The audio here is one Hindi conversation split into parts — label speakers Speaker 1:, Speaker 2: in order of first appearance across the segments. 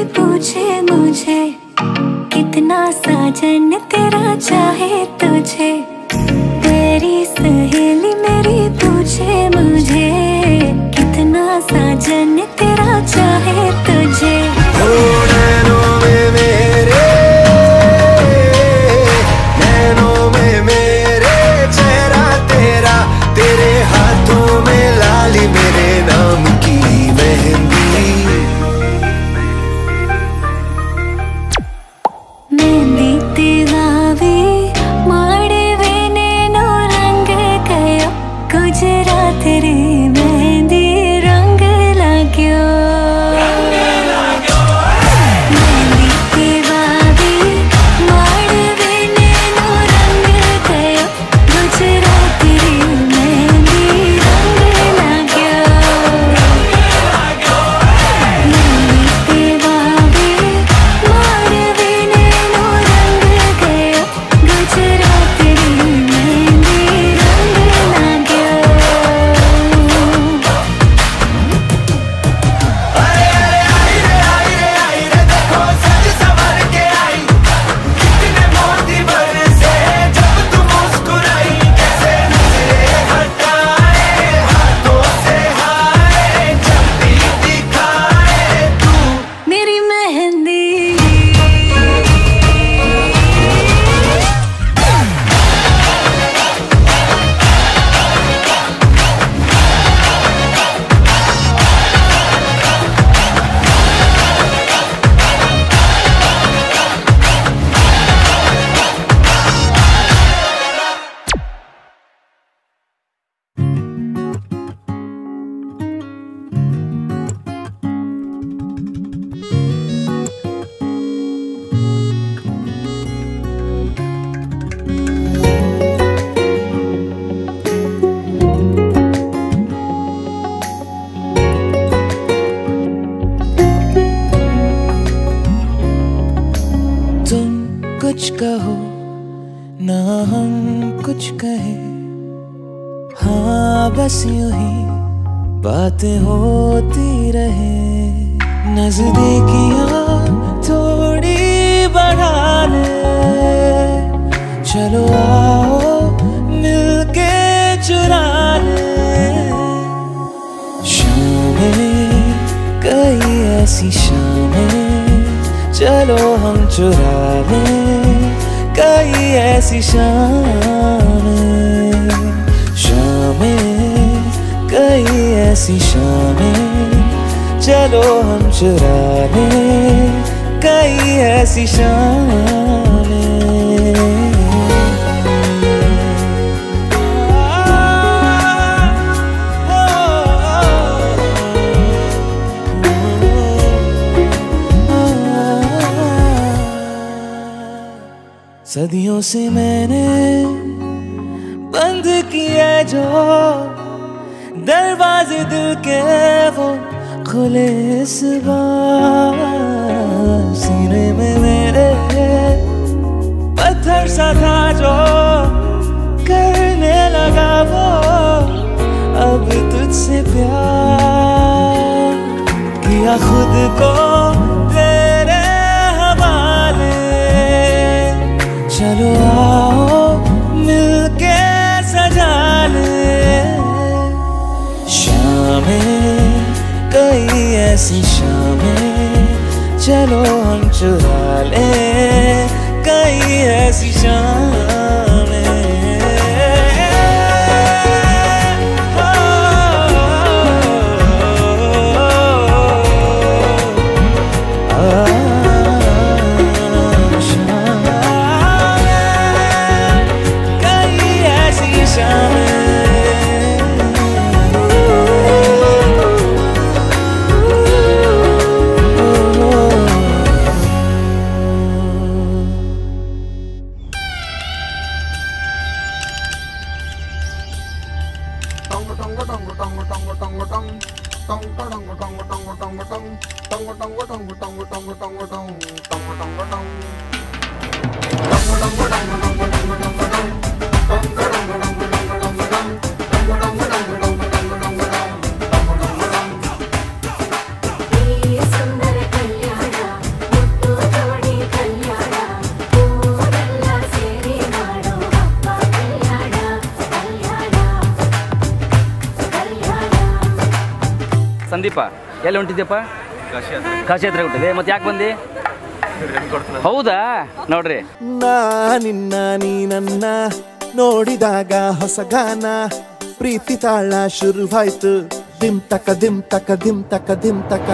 Speaker 1: पूछे मुझे कितना साजन तेरा चाहे तुझे। तेरी सहेली मेरी पूछे मुझे कितना साजन तेरा चाहे तुझे।
Speaker 2: नैनों में मेरे, नैनों में मेरे चेहरा तेरा, तेरे हाथों में लाली मेरे नाम की मेहंदी।
Speaker 1: मेहंदी तेरावे माड़े वेने नो रंग गयो, गुजरात रे मेहंदी रंग लाग्यो। मेहंदी तेरावे माड़े वेने नो रंग गयो, गुजरात रे मेहंदी रंग लाग्यो। मेहंदी तेरावे माड़े वेने नो रंग गयो, गुजरात रे मेहंदी रंग लाग्यो।
Speaker 2: देखो सज संवर के आई, कितने मोती बरसे जब तुम मुस्कुराई। कैसे नजरे हटाए हाथों से हाय, जब भी दिखाए तू
Speaker 1: मेरी मेहंदी।
Speaker 2: तुम कुछ कहो ना हम कुछ कहे, हाँ बस यूं ही बातें होती रहे। नजदीकियां थोड़ी बढ़ा ले, चलो आओ मिलके चुरा ले। शामें कई ऐसी शामें, चलो हम चुरा लें कई ऐसी शामें। शामें कई ऐसी शामें, चलो हम चुरा लें कई ऐसी शामें। सदियों से मैंने बंद किए जो दरवाजे दिल के, वो खुले इस बार। सीने में मेरे पत्थर सा था जो करने लगा वो अब तुझसे प्यार। किया खुद को तेरे हवाले, चलो आओ मिलके सजा ले। शामें कई ऐसी शामें, चलो हम चुरा ले कई ऐसी शामें।
Speaker 3: ಸಂದೀಪ ಎಲ್ಲಿ ಹೊಂಟಿದ್ಯಪ್ಪ? ಕಾಶಿ ಹತ್ರ ಹೊಂಟಿದೆ. ಮತ್ತೆ ಯಾಕೆ ಬಂದು? ಹೌದಾ ನೋಡ್ರಿ,
Speaker 4: ನಿನ್ನ ನೀ ನನ್ನ ನೋಡಿದಾಗ ಹೊಸ ಗಾನ ಪ್ರೀತಿ ತಾಳ ಶುರುವಾಯ್ತು. ದಿಮ್ ತಕ ದಿಮ್ ತಕ ದಿಮ್ ತಕ ದಿಮ್ ತಕ.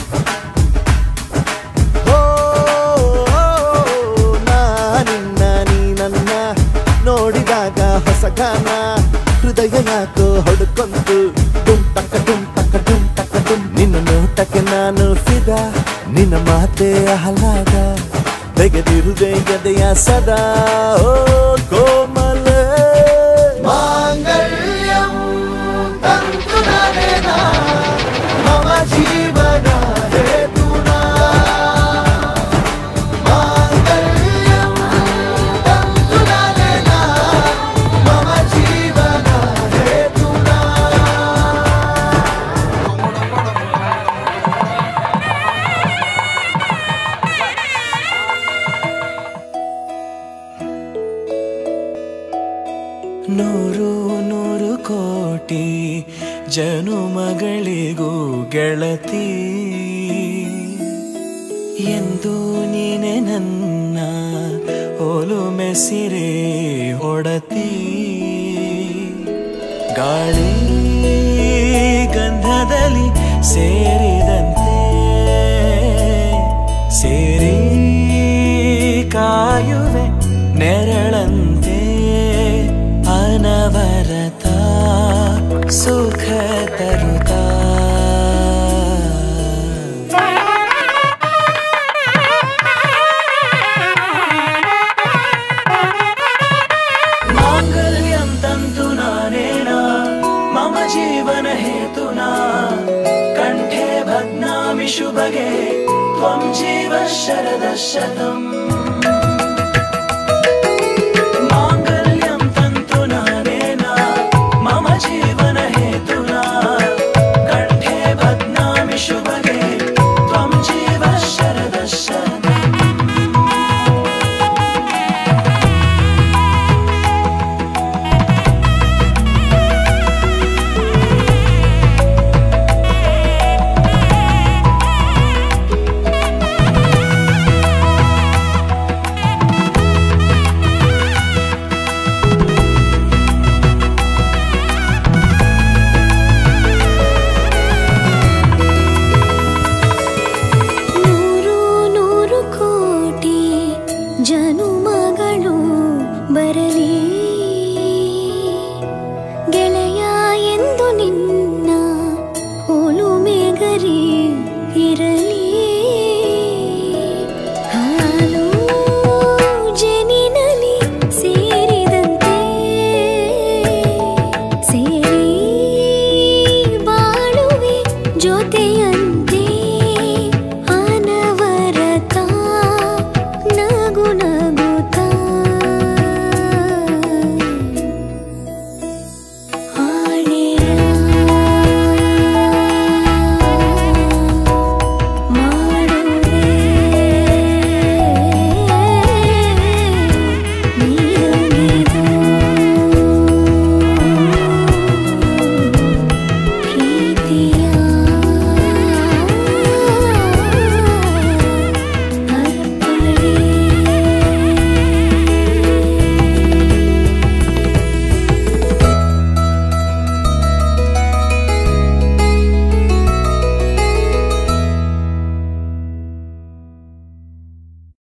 Speaker 4: ನಿನ್ನ ನೀ ನನ್ನ ನೋಡಿದಾಗ ಹೊಸ ಗಾನ ಹೃದಯ ಯಾಕೋ ಹೊಡ್ಕೊಂತು. ಡುಮ್ ತಕ ಡುಮ್ ತಕ ಡುಮ್ ತಕ ಡುಮ್. ನಿನ್ನ ನೋಟಕ್ಕೆ ನಾನು ಫಿದಾ, ನಿನ್ನ ಮಾತೆ ಆಹ್ಲಾದ, ತೆಗೆದಿರುವೆ ಎದೆಯ ಸದಾ. ಓ ಕೋಮಲ ಮಾಂಗಲ್ಯಂ ತಂತು ನಾನೇನಾ ಮಮ ಜೀವನ ಹೇತುನಾ. ಮಾಂಗಲ್ಯಂ ತಂತು ನಾನೇನಾ ಮಮ ಜೀವನ ಹೇತುನಾ.
Speaker 2: ನೂರು ನೂರು ಕೋಟಿ ಜನುಮಗಳಿಗೂ ಗೆಳತಿ ಎಂದು ನೀನೆ ನನ್ನ ಒಲುಮೆ ಸಿರೆ ಒಡತಿ. ಗಾಳಿ ಗಂಧದಲ್ಲಿ ಸೇರಿದಂತೆ ಸೇರಿ ಕಾಯುವೆ ನೆರಳಂತೆ. ಅನವರತ ಸುಖ ತರುತ್ತಾ ಮಾಂಗಲ್ಯಂ ತಂತು ನಾನೇನಾ ಮಮ ಜೀವನ ಹೇತುನಾ. ಕಂಠೆ ಭಗ್ನಾಮಿ ಶುಭಗೆ ತ್ವಂ ಜೀವ ಶರದಶತಂ.